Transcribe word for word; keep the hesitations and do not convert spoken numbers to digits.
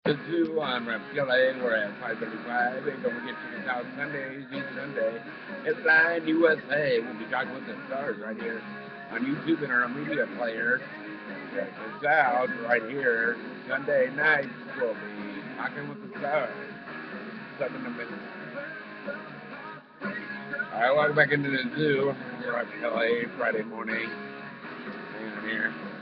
The zoo on Reptile, we're at five thirty-five, and don't forget Chicken South Sundays, each Sunday. It's Line U S A. We'll be talking with the stars right here on YouTube and our media player. Check this out right here. Sunday nights, we'll be talking with the stars. Seven to midnight. Alright, welcome back into the zoo. We're at L A Friday morning. Hang on here.